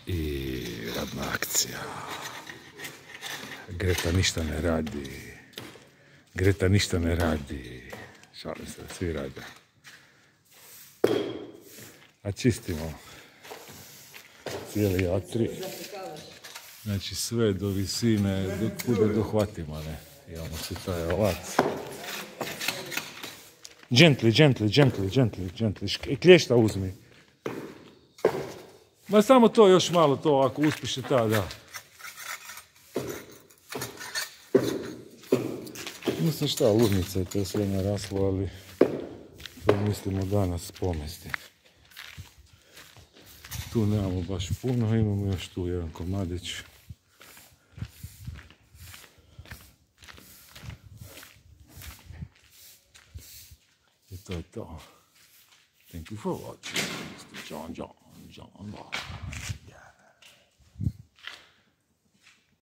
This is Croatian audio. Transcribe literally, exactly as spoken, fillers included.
I radna akcija. Greta ništa ne radi. Greta ništa ne radi. Šalim se, svi rade. A čistimo cijeli A tri. Znači sve do visine, do kuda dohvatimo, ne. Imamo se taj alac. Gently, gently, gently, gently, gently. Klješta uzmi. Ma samo to, još malo to, ako uspiše ta, da. Mislim šta, ludnica je to sve naraslo, ali to mislimo danas pomesti. Tu nemamo baš puno, imamo još tu jedan komadić. I to je to. Thank you for watching. mister John John John Ball.